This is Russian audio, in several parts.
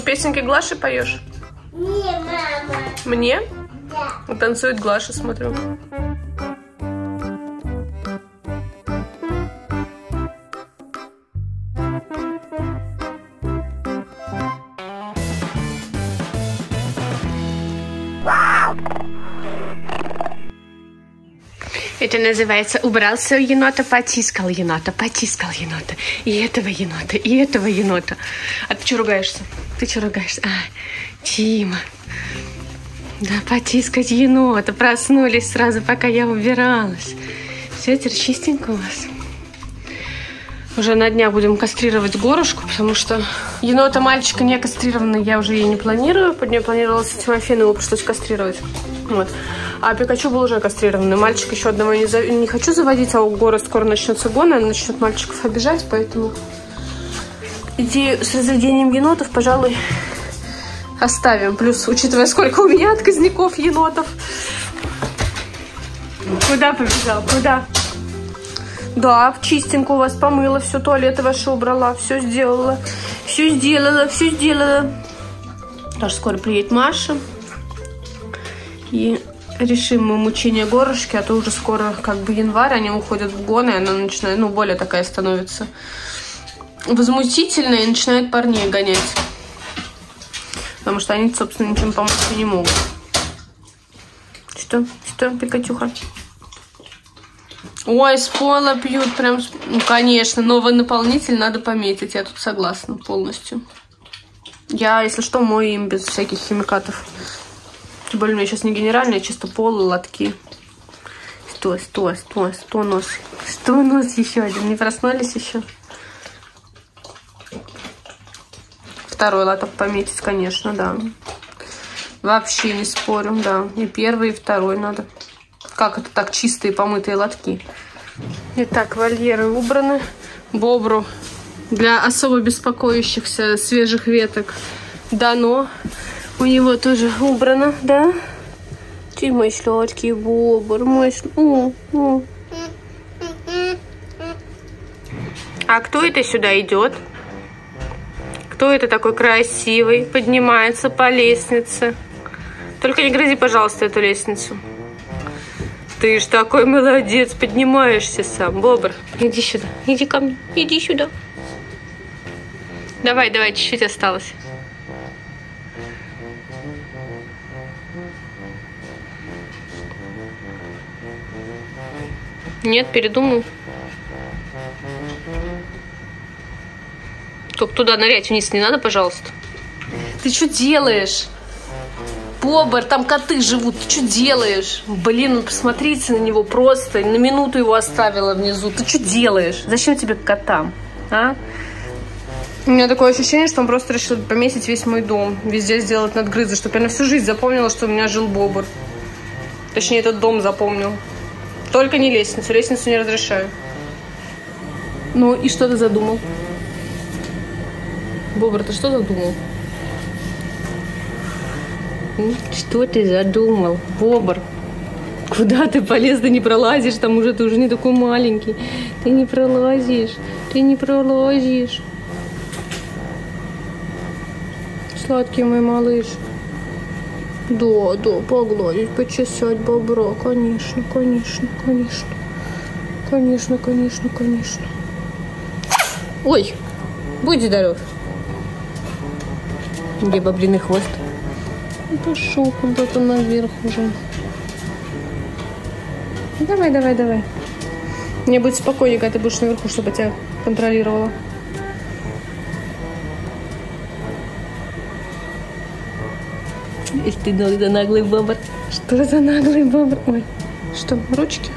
песенки Глаши поешь? Не, мама. Мне? Да. Танцует Глаша, смотрю. Это называется «убрался у енота, потискал енота, потискал енота». И этого енота, и этого енота. А ты что ругаешься? Ты что ругаешься? А, Тима. Да, потискать енота. Проснулись сразу, пока я убиралась. Все, теперь чистенько у вас. Уже на днях будем кастрировать Горушку, потому что енота мальчика не кастрированный, я уже ей не планирую. Под нее планировала с Тимофеем, его пришлось кастрировать. Вот. А Пикачу был уже кастрированный. Мальчик еще одного не хочу заводить, а у Горы скоро начнется гон, она начнет мальчиков обижать, поэтому идею с разведением енотов, пожалуй, оставим. Плюс, учитывая, сколько у меня отказников енотов. Куда побежал? Куда? Да, чистенько у вас помыла, все, туалеты ваши убрала, все сделала. Все сделала, все сделала. Даже скоро приедет Маша. И решим мы мучение Горушки, а то уже скоро как бы январь, они уходят в гон, и она начинает, ну, более такая становится возмутительная и начинает парней гонять. Потому что они, собственно, ничем помочь не могут. Что, Пикачуха? Ой, с пола пьют прям... Ну, конечно, новый наполнитель надо пометить, я тут согласна полностью. Я, если что, мою им без всяких химикатов. Тем более у меня сейчас не генеральные, чисто полы, лотки. Сто нос. Сто нос еще один. Не проснулись еще? Второй лоток пометить, конечно, да. Вообще не спорю, да. И первый, и второй надо. Как это так, чистые помытые лотки? Итак, вольеры убраны. Бобру для особо беспокоящихся свежих веток дано. У него тоже убрано, да? Ты мой сладкий бобр, мой... А кто это сюда идет? Кто это такой красивый? Поднимается по лестнице. Только не грызи, пожалуйста, эту лестницу. Ты ж такой молодец, поднимаешься сам. Бобр, иди сюда, иди ко мне, иди сюда. Давай, чуть-чуть осталось. Нет, передумал. Только туда нырять вниз не надо, пожалуйста. Ты что делаешь? Бобр, там коты живут, ты что делаешь? Блин, ну посмотрите на него просто. На минуту его оставила внизу. Ты что делаешь? Зачем тебе к котам? А? У меня такое ощущение, что он просто решил помесить весь мой дом. Везде сделать надгрызы, чтобы я на всю жизнь запомнила, что у меня жил Бобр. Точнее, этот дом запомнил. Только не лестницу. Лестницу не разрешаю. Ну и что ты задумал? Бобр, ты что задумал? Что ты задумал, Бобр? Куда ты полез? Ты не пролазишь, там уже ты уже не такой маленький. Ты не пролазишь, ты не пролазишь. Сладкий мой малыш. Да, погладить, почесать бобра, конечно. Ой, будь здоров. Где бобриный хвост? Пошел куда-то наверх уже. Давай. Мне будет спокойнее, когда ты будешь наверху, чтобы я тебя контролировала. Ишь ты, за наглый бобр. Что за наглый бобр? Ой, что, ручки?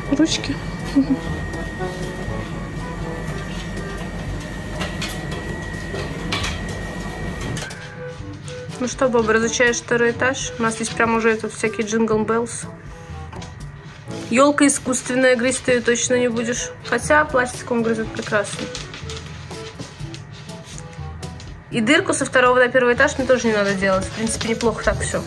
Ну что, Бобр, изучаешь второй этаж? У нас здесь прям уже тут всякие джингл беллс. Елка искусственная, грызть ты ее точно не будешь. Хотя пластиком грызет прекрасно. И дырку со второго на первый этаж мне тоже не надо делать. В принципе, неплохо так все.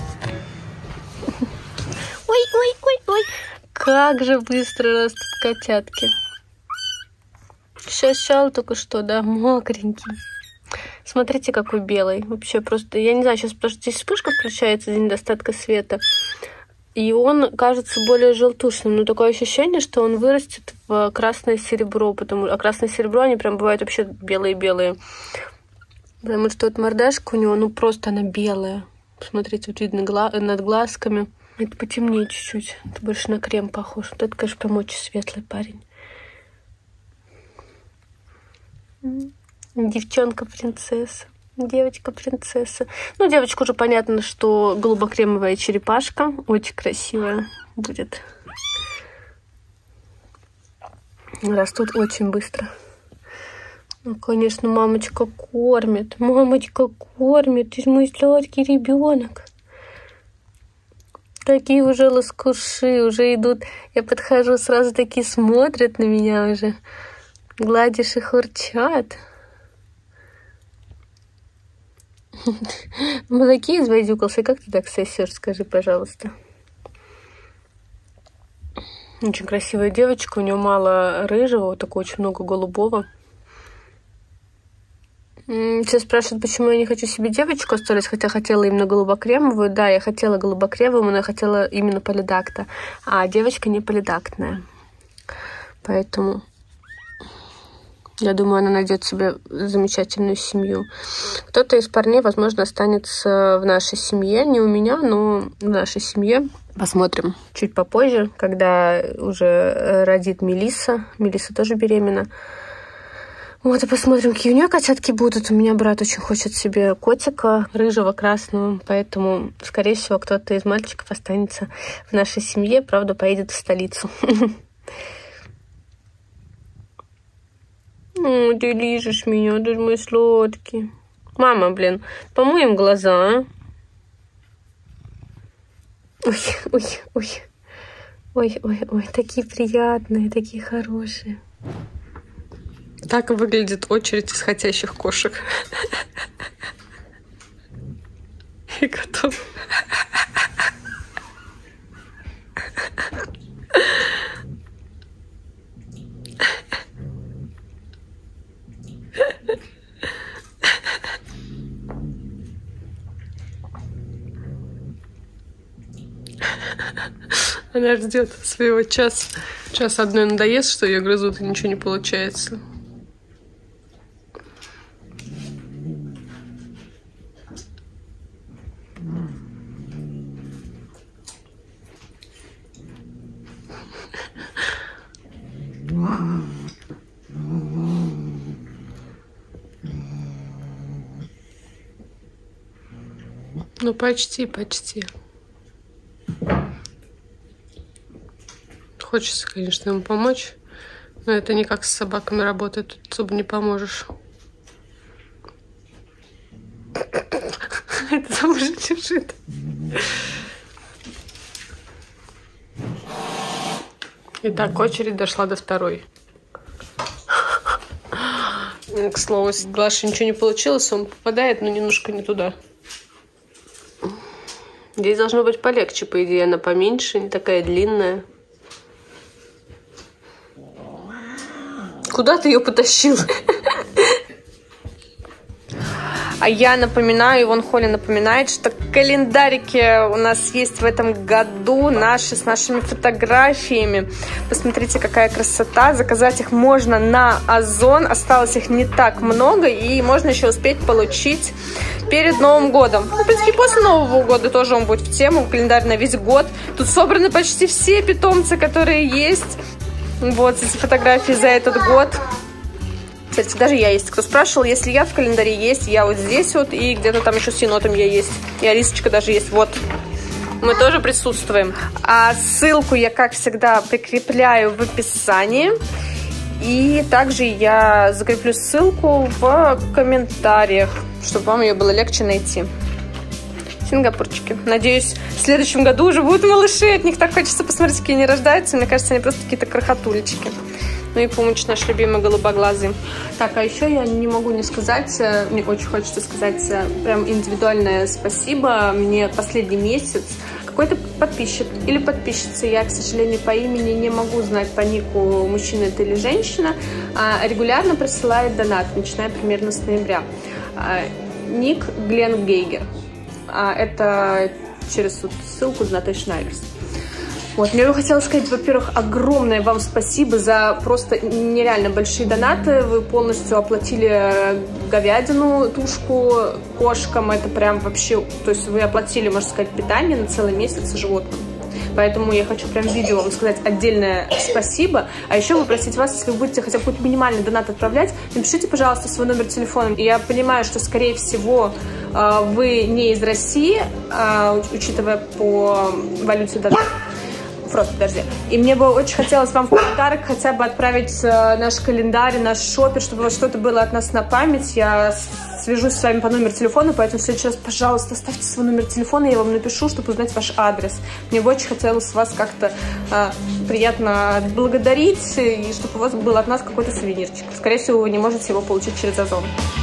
Ой. Как же быстро растут котятки. Шашал только что, да, мокренький. Смотрите, какой белый. Вообще просто, я не знаю, сейчас потому что здесь вспышка включается из-за недостатка света. И он кажется более желтушным. Но такое ощущение, что он вырастет в красное серебро. А красное серебро, они прям бывают вообще белые-белые. Потому что вот мордашка у него, ну просто она белая. Смотрите, вот видно над глазками. Это потемнее чуть-чуть. Это больше на крем похож. Вот это, конечно, прям очень светлый парень. Девчонка-принцесса. Девочка-принцесса. Ну, девочка уже понятно, что голубокремовая черепашка. Очень красивая будет. Растут очень быстро. Ну, конечно, мамочка кормит. Мамочка кормит. Ты же мой сладкий ребенок. Такие уже лоскуши, уже идут. Я подхожу, сразу такие смотрят на меня уже. Гладишь их, урчат. Молоки извозюкался. Как ты так сосешь, скажи, пожалуйста. Очень красивая девочка. У нее мало рыжего, вот такого очень много голубого. Все спрашивают, почему я не хочу себе девочку оставить, хотя хотела именно голубокремовую. Да, я хотела голубокремовую, но я хотела именно полидакта. А девочка не полидактная. Поэтому я думаю, она найдет себе замечательную семью. Кто-то из парней, возможно, останется в нашей семье. Не у меня, но в нашей семье. Посмотрим чуть попозже, когда уже родит Мелисса. Мелисса тоже беременна. Вот, и посмотрим, какие у нее котятки будут. У меня брат очень хочет себе котика рыжего, красного. Поэтому, скорее всего, кто-то из мальчиков останется в нашей семье. Правда, поедет в столицу. О, ты лижешь меня, ты же мой сладкий. Мама, блин, помоем глаза, а? Ой, такие приятные, такие хорошие. Так выглядит очередь из хотящих кошек. И котов. Она ждет своего часа. Час одной надоест, что ее грызут, и ничего не получается. Ну, почти. Хочется, конечно, ему помочь, но это не как с собаками работает, тут особо не поможешь. Это там уже лежит. Итак, очередь дошла до второй. К слову, с Глашей ничего не получилось, он попадает, но немножко не туда. Здесь должно быть полегче, по идее, она поменьше, не такая длинная. Куда ты ее потащил? А я напоминаю, Ивон Холли напоминает, что календарики у нас есть в этом году, с нашими фотографиями. Посмотрите, какая красота. Заказать их можно на Озон. Осталось их не так много, и можно еще успеть получить перед Новым годом. В принципе, после Нового года тоже он будет в тему. Календарь на весь год. Тут собраны почти все питомцы, которые есть. Вот эти фотографии за этот год. Кстати, даже я есть. Кто спрашивал, если я в календаре есть, я вот здесь вот, и где-то там еще с енотом я есть. И Алисочка даже есть. Вот. Мы тоже присутствуем. А ссылку я, как всегда, прикрепляю в описании. И также я закреплю ссылку в комментариях, чтобы вам ее было легче найти. Сингапурчики. Надеюсь, в следующем году уже будут малыши. От них так хочется посмотреть, какие они рождаются. Мне кажется, они просто какие-то крохотулечки. Ну и Пумыч, наш любимый голубоглазый. Так, а еще я не могу не сказать, мне очень хочется сказать прям индивидуальное спасибо. Мне последний месяц какой-то подписчик или подписчица, я, к сожалению, по имени не могу знать, по нику, мужчина это или женщина, регулярно присылает донат, начиная примерно с ноября. Ник Глен Гейгер. Это через ссылку на Шнайдерс. Вот, мне бы хотелось сказать, во-первых, огромное вам спасибо за просто нереально большие донаты. Вы полностью оплатили говядину, тушку кошкам. Это прям вообще... То есть вы оплатили, можно сказать, питание на целый месяц животным. Поэтому я хочу прям в видео вам сказать отдельное спасибо. А еще попросить вас, если вы будете хотя бы какой-то минимальный донат отправлять, напишите, пожалуйста, свой номер телефона. Я понимаю, что, скорее всего, вы не из России, учитывая по валюте донат. Просто, подожди. И мне бы очень хотелось вам в подарок хотя бы отправить наш календарь, наш шопер, чтобы у вас что-то было от нас на память. Я свяжусь с вами по номеру телефона, поэтому в следующий раз, пожалуйста, оставьте свой номер телефона, я вам напишу, чтобы узнать ваш адрес. Мне бы очень хотелось вас как-то приятно благодарить, и чтобы у вас был от нас какой-то сувенирчик. Скорее всего, вы не можете его получить через Озон.